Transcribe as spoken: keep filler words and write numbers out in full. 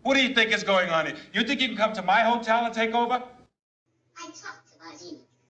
What do you think is going on here? You think you can come to my hotel and take over? I talked to Barzini.